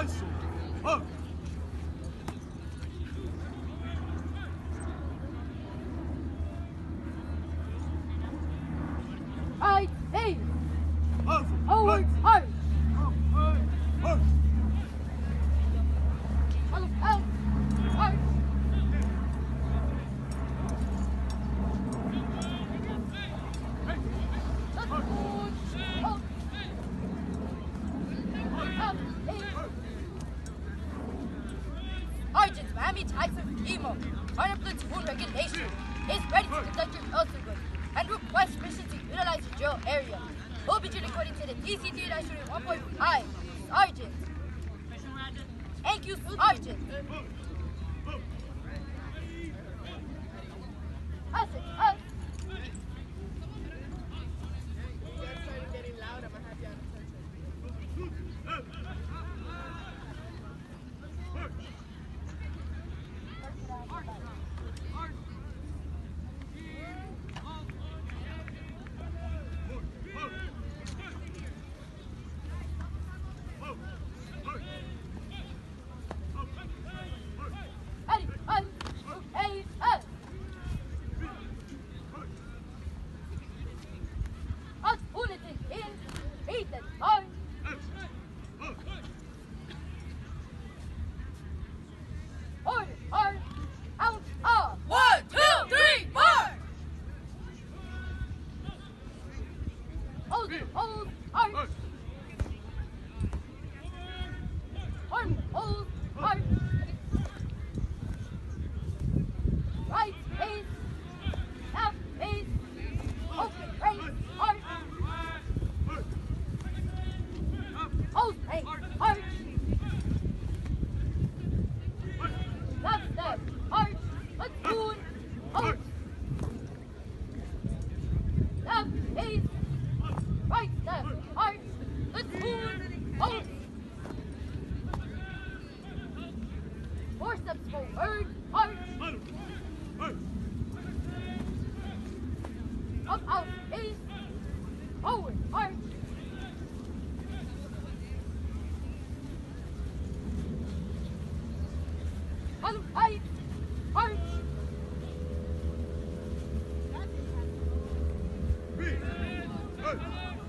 Also, up. Right, hey, Also, forward, hard. Out, out, hard. Let's go. Up. Up, hey. Sergeant Miami Tyson Emo, Honor Platoon Regulation, is ready to conduct your elsewhere and request permission to utilize the drill area. Will be treated according to the DC 1.5. Sergeant. Thank you, Sergeant. Us, us. Eddie, us, hey, us. Us, bulletin in, Ethan, on. Order, hard, out, off. 1, 2, 3, 4. Hold, hold, hard. Hold, hard. Right face, left face, open right, hard. Hold right, hard. Left step, hard. Let's do it. Hold. Left face, right step, hard. Let's do it. Hold. 4 steps forward, hard. Up, out, face, forward, hard. On right, hard. B.